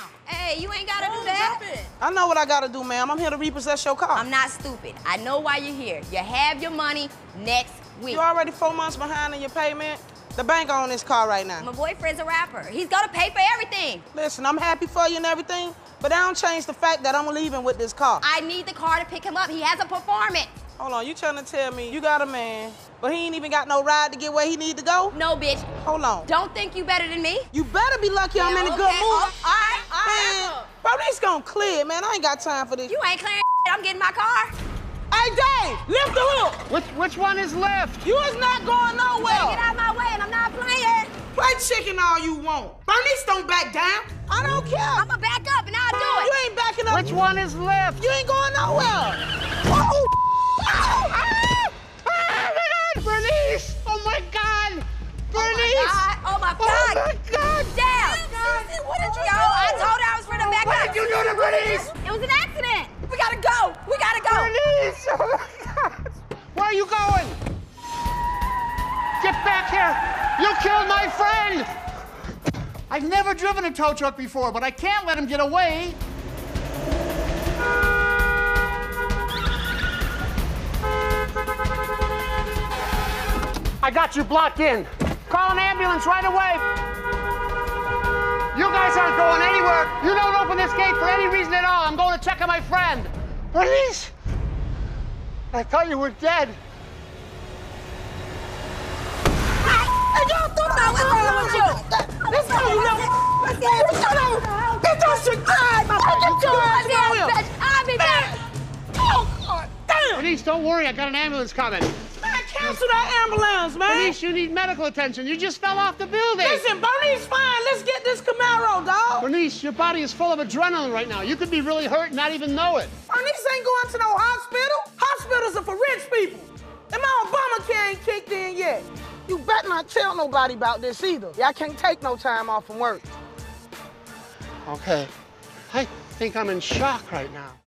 Hey, you ain't gotta do that. I know what I gotta do, ma'am. I'm here to repossess your car. I'm not stupid. I know why you're here. You have your money next week. You already 4 months behind in your payment. The bank owns this car right now. My boyfriend's a rapper. He's gonna pay for everything. Listen, I'm happy for you and everything, but that don't change the fact that I'm leaving with this car. I need the car to pick him up. He has a performance. Hold on, you trying to tell me you got a man, but he ain't even got no ride to get where he need to go? No, bitch. Hold on. Don't think you better than me. You better be lucky I'm in a good mood. Oh, all right. Man, bro, this gonna clear it, man. I ain't got time for this. You ain't clearing I'm getting my car. Hey, Dave, lift the hook. Which one is left? You is not going nowhere. Get out of my way and I'm not playing. Play chicken all you want. Bernice don't back down. I don't care. I'ma back up and I'll do it. You ain't backing up. Which one is left? You ain't going nowhere. Oh, Bernice! Oh my God! Bernice! Oh my God! Oh my God! Damn! What did you do? I told her I was gonna back up. What did you do to Bernice? It was an accident. We gotta go. We gotta go. Bernice! Oh my God! Where are you going? Get back here! You killed my friend! I've never driven a tow truck before, but I can't let him get away. I got you blocked in. Call an ambulance right away. You guys aren't going anywhere. You don't open this gate for any reason at all. I'm going to check on my friend. Bernice! I thought you were dead. What's wrong with you? let's go, you know. Get your shit back! Get your ass, bitch! I'll be back! Oh, God damn. Bernice, don't worry. I got an ambulance coming. Man, cancel that ambulance, man. Bernice, you need medical attention. You just fell off the building. Listen, Bernice fine. Let's get this Camaro, dog. Bernice, your body is full of adrenaline right now. You could be really hurt and not even know it. Bernice ain't going to no hospital. Hospitals are for rich people. And my Obamacare ain't kicked in yet. You better not tell nobody about this either. I can't take no time off from work. Okay. I think I'm in shock right now.